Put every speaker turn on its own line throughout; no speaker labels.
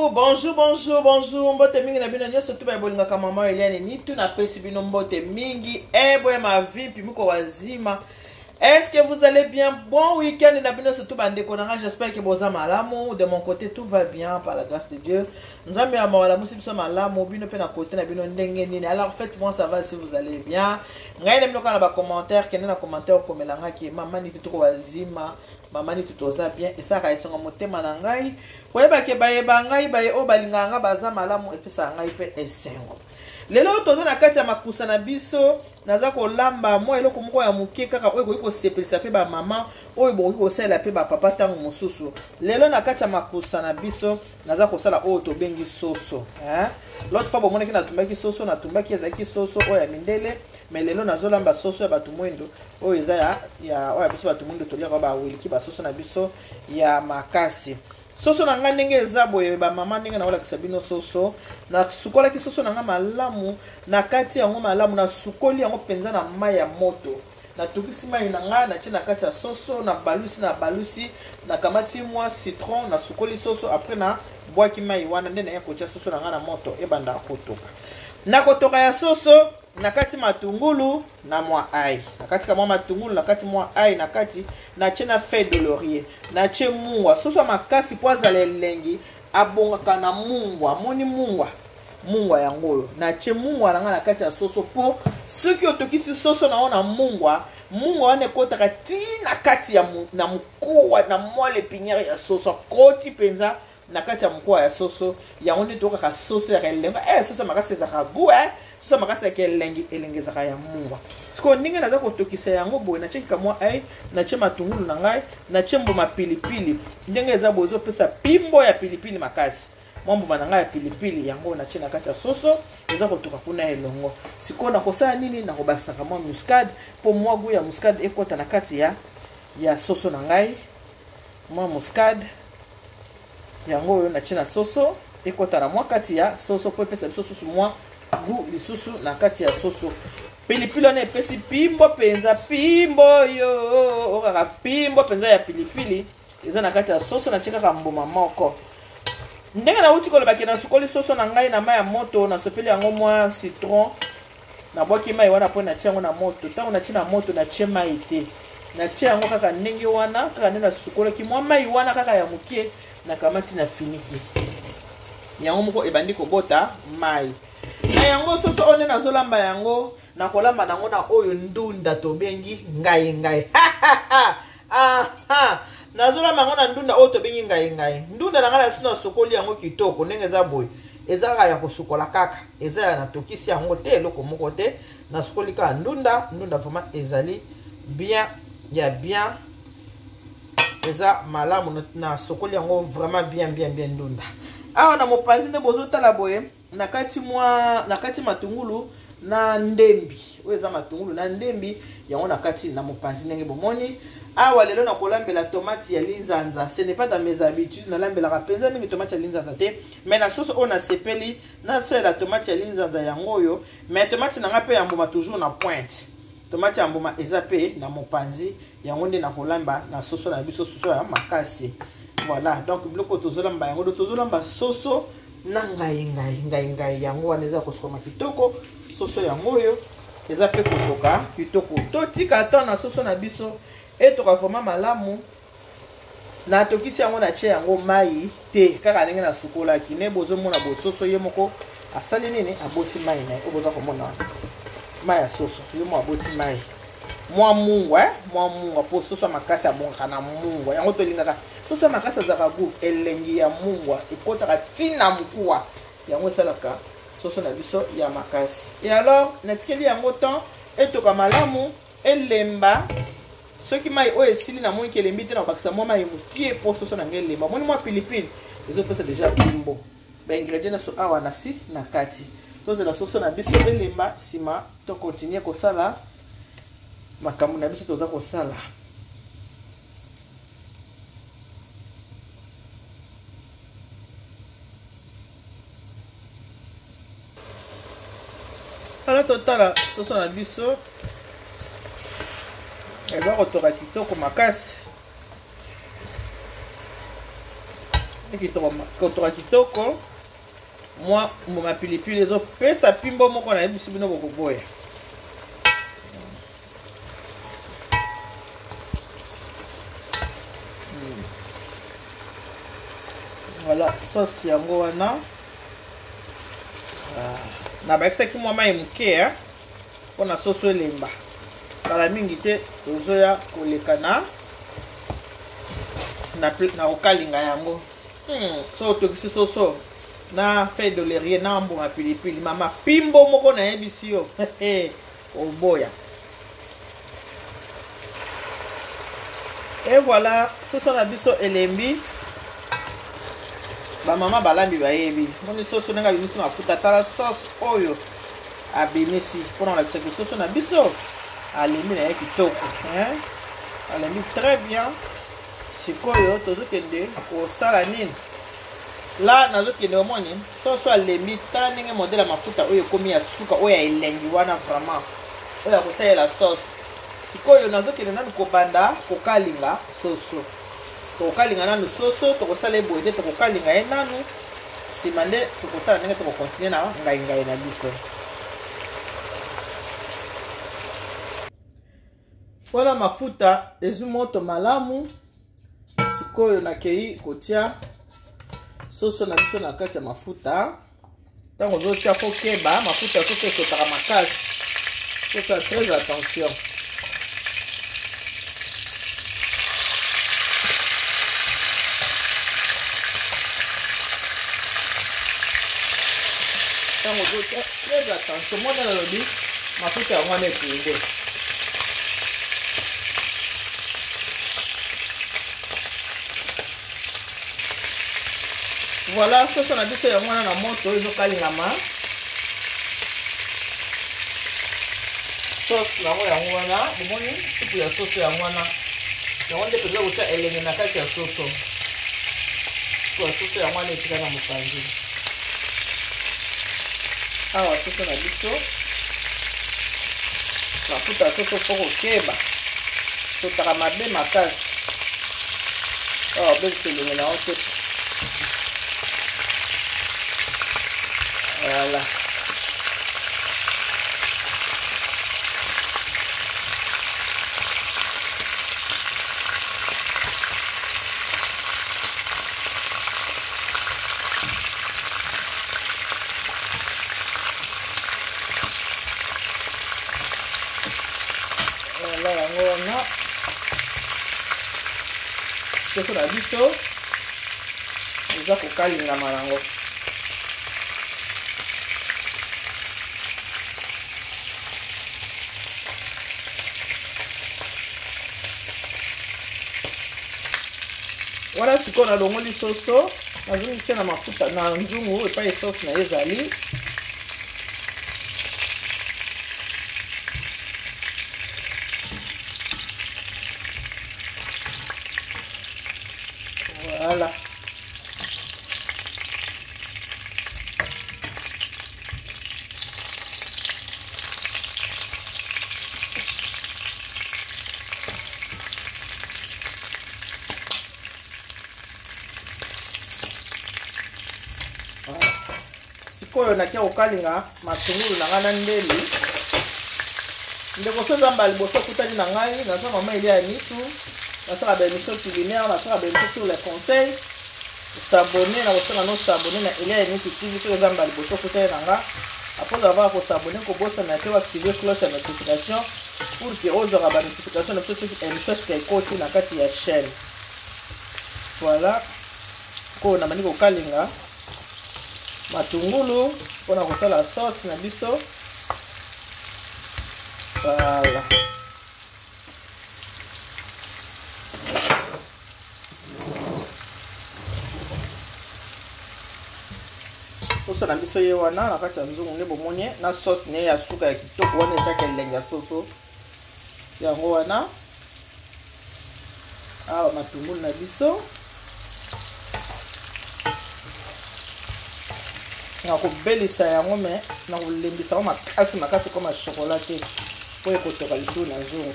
bonjour. Mbote mingi na bino nyoso tuba bolinga kama mama Eliane ni tu na pesi bino mbote mingi. Boy ma vie puis muko wazima. Est-ce que vous allez bien? Bon week-end na bino surtout bande konanga, j'espère que boza malamu. De mon côté tout va bien par la grâce de Dieu. Nzambe ya mawala musi biso malamu bino pe na côté na bino ndenge nini. Alors faites-moi savoir si vous allez bien. Ngai na bino kana ba commentaire, kena na commentaire komelanga ki mama ni tuko wazima. Mama ni tutoza bien et ça kaisonga motema na ngai koyeba ke bayeba ngai baye o balinganga baza malamu epesa ngai pe esengo lelo toza na kati ya makusa na biso naza kolamba mo eloko moko ya muke kaka oyo ko sepelisa pe ba mama oyo boki ko sala pe ba papa tango mosusu lelo na kati ya makusa na biso naza kosala oyo to bengi soso l'autre fois bomona ki na tumbaki soso na tumbaki ezaki soso oyo ya mindele mais lelo nazolamba soso ya batu mwendo oyo eza ya oyo biso batu mwendo toliaka ba wiliki ba soso na biso ya makasi soso na nga ndenge eza boye ba mama ndenge na wala kisabino soso na sukola ki soso na nga malamu na kati yango malamu na sukoli yango penza na mai ya moto na tokisi mai na nga na tina kati ya soso na balusi na kamati mwa citron na sukoli soso après na boaki mai wana ndene ya kocha soso na nga na moto ebanda kotoka na kotoka ya soso na kati matungulu na mwa ai na kati kama matungulu na kati mwa ai na kati na chena feuille de laurier na che mungwa soso makasi poza lelengi abonga na mungwa moni mungwa yango na che mungwa na kati ya soso po soki otokisi soso na ona mungwa wane kotaka tina kati ya na mkoa na mole piniere ya soso koti penza na kati ya mkoa ya soso yango ndi toka soso ya lelenga soso makasi za kagu soso makasi ya elengezaka ya mungwa siko ndenge naza kotokisa yango boye na cheki kamwa ai na che matungulu na ngai na che mboma pilipili ndenge eza bozo pesa pimbo ya pilipili makasi mwambo na ngai ya pilipili yango na che na kati ya soso eza kotoka kuna elongo siko na kosala nini na kobakisa kamwa muscade po mwagu ya muscade ekota na kati ya soso na ngai mwa muscade yango oyo na che na soso ekota na mwa kati ya soso po pesa soso mwa gu lisusu na kati ya soso pilipili na epesi pimbo penza pimbo yo okaka pimbo penza ya pilipili eza na kati ya soso na cheka mboma moko ndenge na uti koloba ke na sukoli soso na ngai na mai ya moto na sopeli yango mwa citron na boki mai wana po na tiango na moto tango na tina moto na che mai te na tia yango kaka ndenge wana kaka nena sukola ki mwa mai wana kaka ya mukie na kamati na finiki yango moko ebandi kobota mai na yango soso one na zolamba yango na kolamba nango na oyo ndunda to bengi ngai na zolamba nango na ndunda oyo to bengi ngai ndunda na ngala sino sokoli yango kitoko ndenge za boy eza ya kosukola kaka eza ya natokisi yango te eloko moko te na sokoli ka ndunda vraiment ezali bien eza malamu na sokoli yango vraiment bien ndunda awa na mopanzi nde bozo tala boye na kati matungulu na ndembi oyo eza matungulu na ndembi yango na kati na mopanzi ndenge bomoni awa lelo na kolambela tomate ya linzanza ce n'est pas dans mes habitudes na lambelaka penza mingi tomate ya linzanza te mais na soso oyo na sepeli na so la tomate ya linzanza yango oyo mais tomate na nga pe ya mbuma toujours na pointe tomate ya mbuma eza pe na mopanzi yango nde na kolamba na soso na biso soso ya makasi voilà donc biloko tozolamba yango tozolamba soso na ngai yango wana eza kosukoma kitoko soso yango oyo eza pe kotoka kitoko totika ata na soso na biso etoka vraiment malamu na tokisi yango na che yango mai te kaka ndenge na sukola kine bozomona bososo ye moko asali nini aboti mai na oboza komona mai ya soso ye mo aboti mai mwa mungwa po soso makasi abonga na mungwa yango tolingaka soso makasi azaka gu elengi ya mungwa ekotaka tina mkuwa yango esalaka soso na biso ya makasi et alors natikeli yango temps etoka malamu elemba soki mai oyo esili na moni kelembi te na bakisa mwa mai mukie po soso na ngai elemba moni mwa pilipili ezopesa deja pimbo baingredient na so awa na si na kati tozela soso na biso elemba nsima tokontinue kosala makambo na biso toza kosala ala totala soso na biso eza kotoka kitoko makasi ekitoka kitoko mwa mbuma pilipili ezopesa pimbo moko nayebisi bino bokoboya. Voilà, sauce yango wana na bakisaki mwa mai moke mpona soso elemba kala mingi te ozoya koleka na kokalinga yango. So otokisi soso na feuille de laurier na mbuma pilipili mama pimbo moko nayebisi yo oboya. Et voilà, soso na biso elembi ba mama balambi bayebi moni soso nenga bimisi mafuta tala sauce oyo abimisi mpona la bisaki soso na biso alembi na ye kitoko alembi très bien. Sikoyo tozokende kosala nini la nazokende omoni soso alembi tala ndenge modele ya mafuta oyo ekomi ya suka oyo ya elengi wana vraiment oyo ya kosalela sauce. Sikoyo nazokende nanu kobanda kokalinga soso tokokalinga nanu soso tokosala eboye te tokokalinga ye nanu nsima nde tokotala ndenge tokokontinue na ngai na biso. Wana mafuta ezwi moto malamu. Sikoyo nakei kotia soso na biso na kati ya mafuta. Ntango ozotia kokeba mafuta soso ekotaka makasi, sosa très attention. Ntango ozotia très attention mwana nalobi mafuta yango wana ekunde. Voilà, soso na biso yango wana na moto ezokalingama. Sauce nango yango wana bomoni supu ya soso yango wana yango nde toza kotia elenge na kati ya soso. Supu ya soso yango wana etika na mopanzi. Awa soso na biso mafuta ya soso mpo kokeba sotaka mabe makasi. Awa obebisa elenge na yango te. Voilà. Voilà yango wana soso na biso eza kokalingama yango. Voilà, sikoyo nalongoli soso nazongisi na mafuta na nzungu epai sauce na ezali. Voilà. Sikoyo nakia kokalinga matungulu na nga na ndeli. Ndeko soza mbali boso kutani na ngai naza mama ili ya nitu. Nasala ba émission culinaire, nasala ba émission sur les conseils. S'abonner na bosana no s'abonner na ili ya nitu TV sur za mbali boso kutani na nga. Après avoir ko s'abonner ko bosa na te activer cloche de notification pour que aux aura ba notification de toute émission qui côté na kati ya chaîne. Voilà. Ko na maniko kalinga matungulu mpona kosala sauce na biso. Voilà. Soso na biso ye wana na kati ya nzungu nde bomoni na sauce ne ya suka ya kitoko wana ezaka elengi ya soso yango wana. Awa matungulu na biso na kobelisa yango me na kolembisa yango makasi koma chocolat te po ekotoka lisusu na nzungu.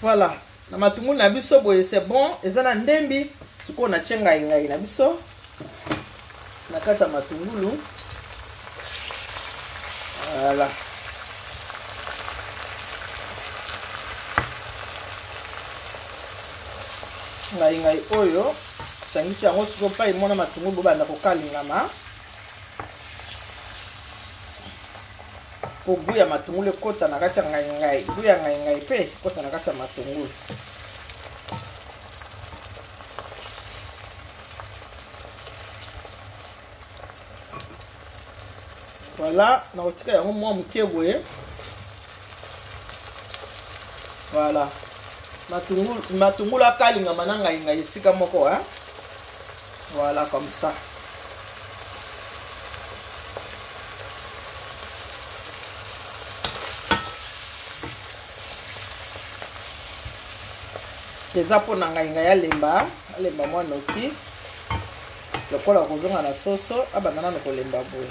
Voilà. Na matungulu na biso boye c'est bon. Eza na ndembi. Siko na tchenga ngai na biso. Na kata matungulu. Voilà. Ngai oyo. Sangisi yango siko pa imona matungulu bobanda kokalingama. Po guya matungulu kota na kati ya ngai. Guya ngai pe kota na kati ya matungulu. Voilà, na kotika yango mwa muke boye. Voilà. Matungulu akalingama na ngai esika moko hein. Voilà comme ça. Eza po na ngai alemba mwa noki. Lokola kozonga na soso abandana na kolemba boye.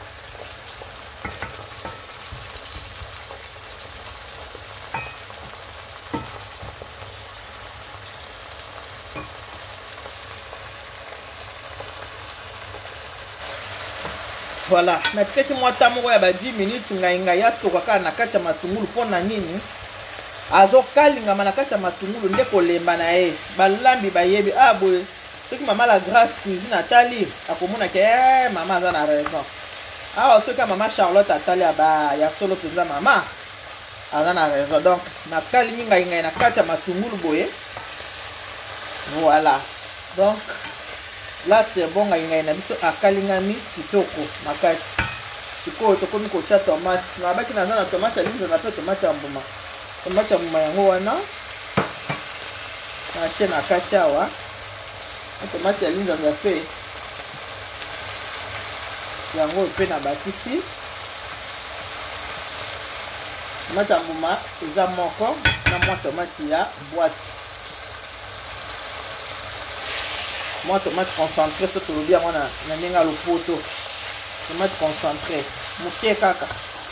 Voilà, na tiketi mwa tamoko ya ba 10 minutes ngai ya tokaka na kati ya matungulu pona nini? Azo kalingama na kati ya matungulu nde kolemba na ye. Balambi bayebi boye. Soki mama la Grâce Cuisine atali akomona ke mama aza na raison. Soki mama Charlotte atali ya solo penza mama aza na raison. Donc na kalingi ngai na kati ya matungulu boye. Voilà. Donc là c'est bon ngai na biso akalingami kitoko makasi. Sikoyo tokomi kotia tomate. Na baki na na tomate alinza na pe tomate ya mbuma. Tomate ya mbuma yango wana. Na tia na kati awa. Tomate alinza na pe. Yango pe na bakisi. Tomate ya mbuma eza moko na mwa tomate ya boîte. Moi tomate concentré ce que je dis à moi na ninga lopoto. Tomate concentré. Mukie kaka.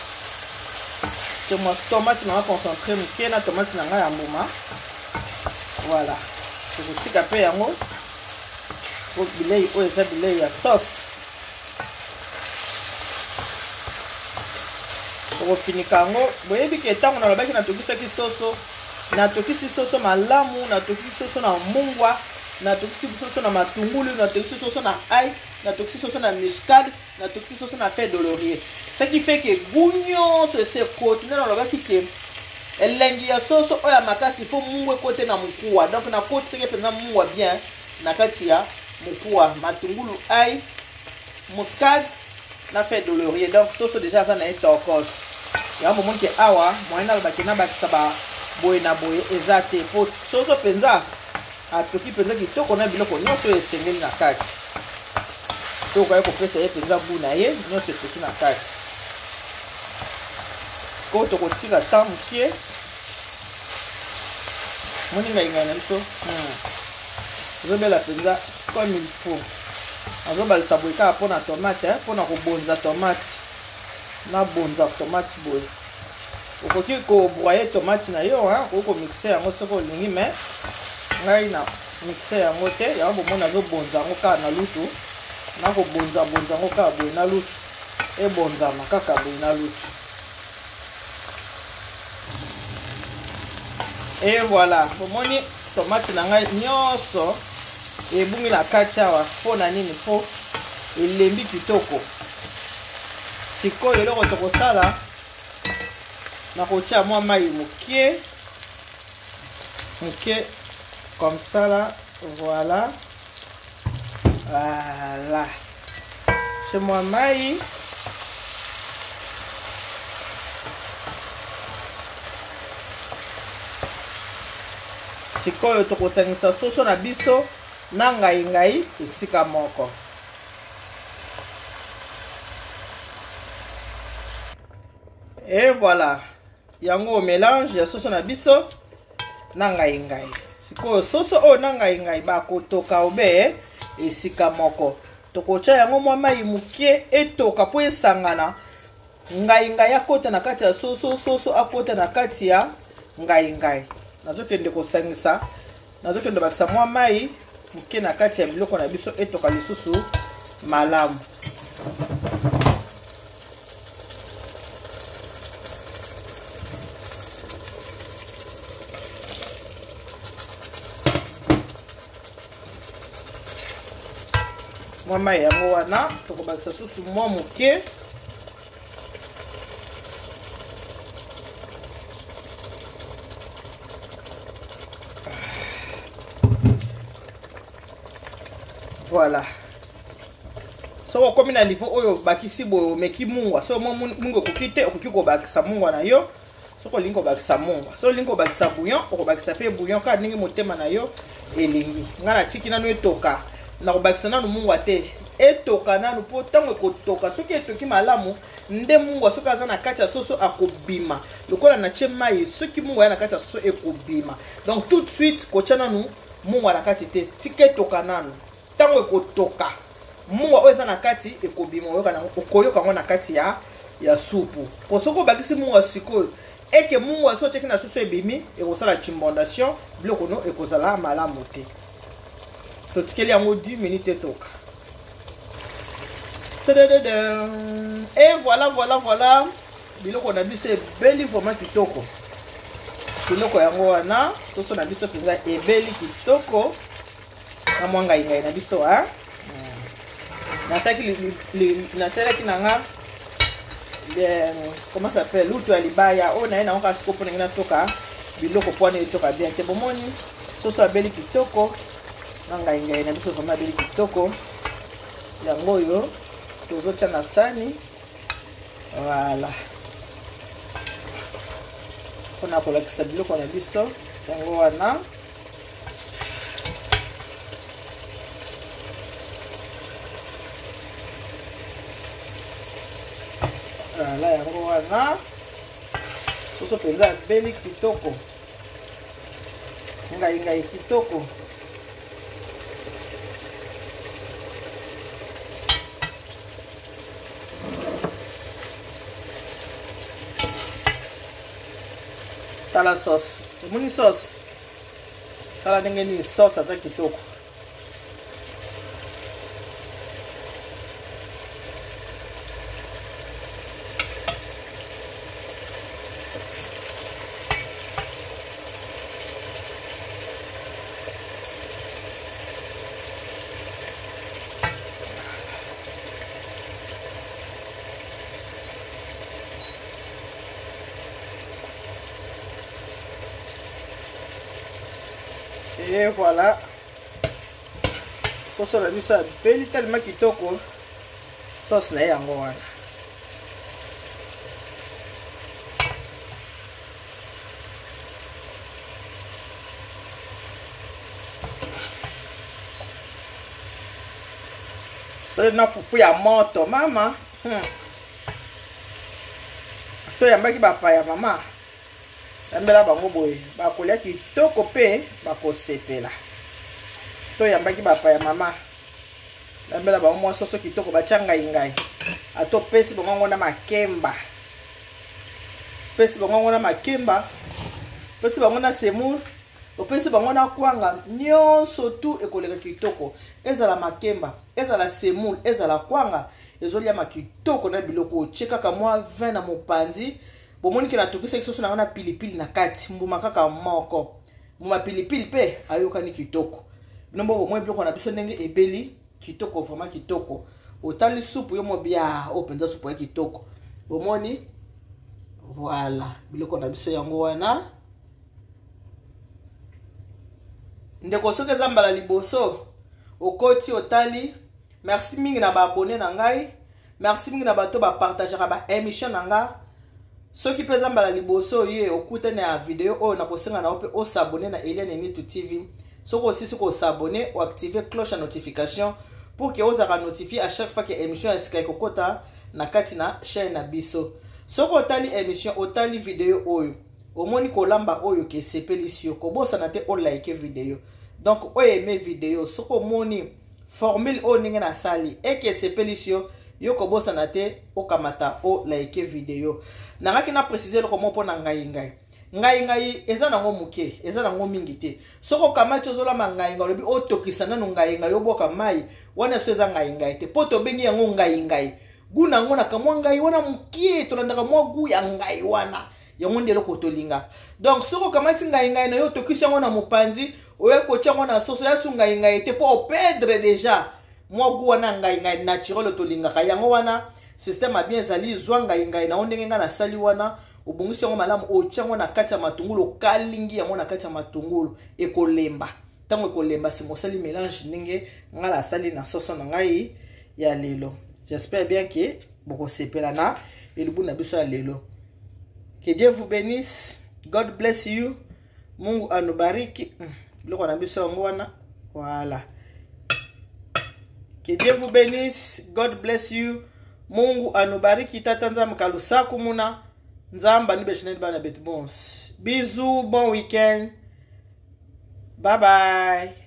Tomate na concentré mukie na tomate na ya mbuma. Voilà. Je vous tika pe yango. Pour bilei o eza bilei ya sauce. Pour finir kango, boyebi ke tango na lobaki na tokisa ki soso. Na tokisi soso malamu, na tokisi soso na mungwa. Na tokisi soso na matungulu, na tokisi soso na ail, na tokisi soso na muscade, na tokisi soso na feuille de laurier. Ce qui fait que gougnon se continue dans le baki que elengi ya soso oya makasi faut mungwe côté na mukua. Donc na côté c'est que mungwa bien na kati ya mukua, matungulu, ail, muscade, na feuille de laurier. Donc soso déjà ça na etokos. Ya moment que awa moyena baki na baki saba boye na boye ezate po soso penza atoki penza kitoko na biloko nyonso esengeli na kati. Toko yako pesa ye penza bu na ye nyonso etoki na kati. Ko toko tika ta mukie. Moni ngai na biso. Zobela penza comme il faut. Azobala saboika pona tomate pona ko bonza tomate. Na bonza tomate boy. Okoki ko broyer tomate na yo ko mixer yango soko lingi mais ngai na mixer yango te ya bomona zo bonza yango ka na lutu na ko bonza yango ka boye na lutu e bonza makaka boye na lutu. Et voilà, bomoni tomate na ngai nyonso ebungi na kati awa pona nini po elembi kitoko. Sikoyo eloko tokosala na kotia mwa mai mukie comme ça là, voilà. Voilà. Chez moi mai. Sikoyo tokosangisa soso na biso na ngai esika moko. Et voilà. Yango mélange ya soso na biso na ngai. Sikoyo soso o na ngai ba kotoka obe esika moko. Tokocha yango mwa mai mukie etoka po esangana. Ngai akota na kati ya soso akota na kati ya ngai. nazokende kosangisa nazokende bakisa mwa mai muke na kati ya biloko na biso etoka lisusu malamu. Mwa mai yango wana tokobakisa susu mwa muke. Voilà. So comme na niveau oyo bakisi bo meki mungwa. So mungo kokite okoki ko bakisa mungwa na yo. So ko lingo bakisa mungwa. So lingo bakisa bouillon, ko bakisa pe bouillon ka ningi motema na yo elingi. Ngana tiki nanu etoka. Na ko bakisa nanu mungwa te. Etoka nanu po tango kotoka. Soki etoki malamu nde mungwa soki aza na kati ya soso akobima. Lokola na che mai soki mungwa na kati ya soso ekobima. Donc tout de suite ko tia nanu mungwa na kati te. Tike toka nanu. Tango ekotoka mungwa oyo eza na kati ekobima okoyoka ngo na kati ya supu. Po soko bakisi mungwa sikoyo eke mungwa so teki na susu ebimi ekosala chimbondation biloko no ekozala malamu te. Totikeli yango 10 minutes etoka. Et voilà biloko na biso ebeli vraiment kitoko. Biloko yango wana soso na biso penza ebeli kitoko. Na mwanga ingai na biso ha. Nasalaki nanga comment ça s'appelle lutu ya libaya o na nga sikopo na toka biloko pone etoka bien te bomoni soso abeli kitoko nanga ingai na biso vraiment abeli kitoko yango yo tozotia na sani. Voilà. Pona kolakisa biloko na biso yango wana. Voilà yango wana soso penza beli kitoko ngai kitoko. Tala sauce muni sauce tala ndenge ni sauce aza kitoko. Et voilà. Sauce la biso beli tellement kitoko. Sauce na yango wana. C'est na fufu ya moto mama. To yambaki bapa ya mama. Ambela bango boye bakolia kitoko pe bakosepela. To yambaki bapa ya mama. Ambela bango mwa soso kitoko bachanga ingai. Ato pesi bango na makemba. Pesi bango na makemba. Pesi bango na semur. Opesi bango na kwanga nyonso tu ekoleka kitoko. Ezala makemba, ezala semur, ezala kwanga, ezolia makitoko na biloko cheka kamwa vin na mopanzi. Bomoni ke na tokisa kisoso na pilipili na kati mbuma kaka moko. Mbuma pilipili pe ayoka ni kitoko. Nombo bomoni biloko na biso ndenge ebeli kitoko vraiment kitoko. Otali soupe yo mobia o penza soupe ya kitoko. Bomoni voilà biloko na biso yango wana. Ndeko soki eza mbala liboso okoti otali merci mingi na ba abonné na ngai. Merci mingi na bato ba partager ba émission na nga. Soki peza mbala liboso ye okuta na video o na kosenga na ope o s'abonner na Eliane Nitu TV. Soko aussi ko s'abonner ou activer cloche de notification pour que vous soyez notifié à chaque fois que émission est kokota na kati na chaîne na biso. Soko otali émission otali video oyo omoni kolamba oyo ke sepelisio ko bosa na te o like video. Donc o aimer vidéo soko moni formule o ninga na sali et que sepelisio yo ko bosa na te o kamata o like vidéo. Nangaki na préciser le comment pona ngai ngai. ngai eza nango muke eza nango mingi te soko kamati ozolama ngai lobi otokisa nanu ngai yoboka mai wana so eza ngai te poto bengi yango ngai guna ngo na kamwa ngai wana muke tolandaka mwa gu ya ngai wana yango ndelo kotolinga donc soko kamati ngai na yo tokisa ngo na mupanzi oye kocha ngo na soso ya su ngai te po perdre déjà mwa gu wana ngai naturel tolinga yango wana système a bien zali zwa ngai na ondenge nga na sali wana ubongisi yango malamu ochango na kati ya matungulu kalingi yango na kati ya matungulu ekolemba tango ekolemba si mosali mélange ndenge nga la sali na soso na ngai ya lelo. J'espère bien que boko sepela na elibu na biso ya lelo. Que Dieu vous bénisse. God bless you. Mungu anubariki. Biloko na biso yango wana. Voilà. Que Dieu vous bénisse. God bless you. Mungu anubariki tata nzambe kalusaku muna. Nzamba ni beshineni bana betu bons. Bisous, bon week-end. Bye bye.